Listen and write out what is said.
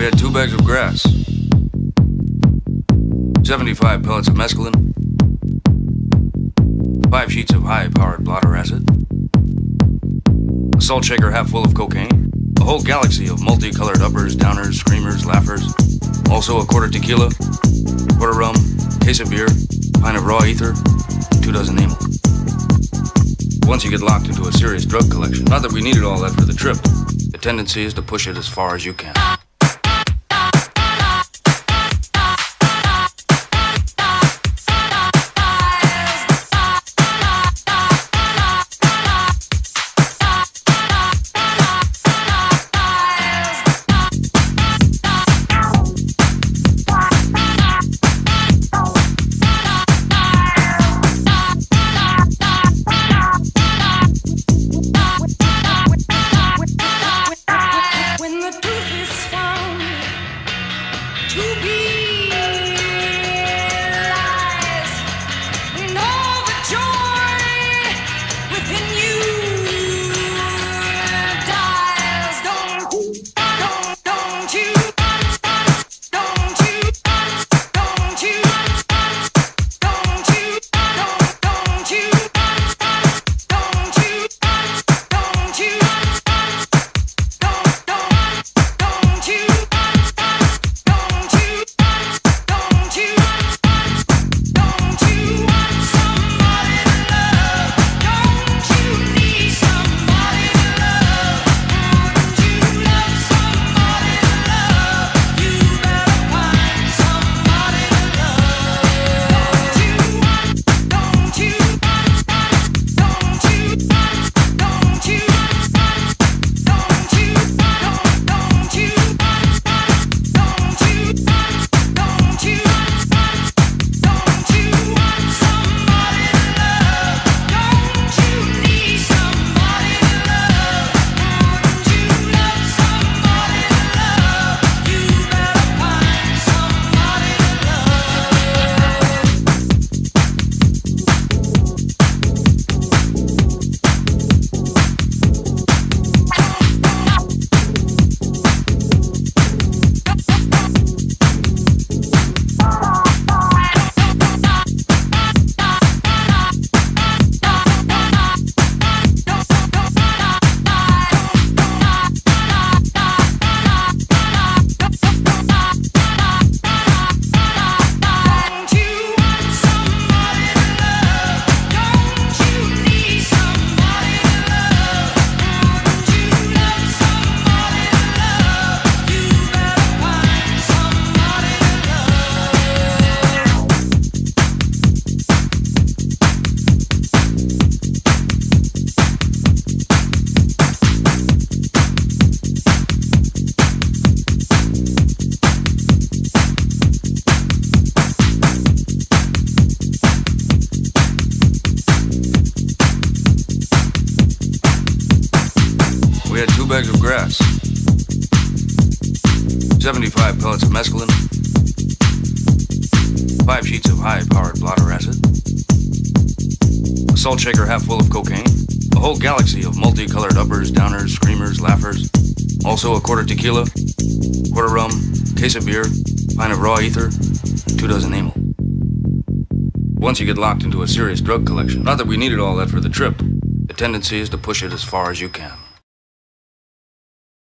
We had 2 bags of grass, 75 pellets of mescaline, 5 sheets of high-powered blotter acid, a salt shaker half full of cocaine, a whole galaxy of multicolored uppers, downers, screamers, laughers, also a quart of tequila, quart of rum, case of beer, pint of raw ether, 2 dozen amyls. Once you get locked into a serious drug collection, not that we needed all that for the trip, the tendency is to push it as far as you can. We had 2 bags of grass, 75 pellets of mescaline, 5 sheets of high-powered blotter acid, a salt shaker half full of cocaine, a whole galaxy of multicolored uppers, downers, screamers, laughers, also a quart of tequila, quart of rum, case of beer, pint of raw ether, 2 dozen amyls. Once you get locked into a serious drug collection, not that we needed all that for the trip, the tendency is to push it as far as you can.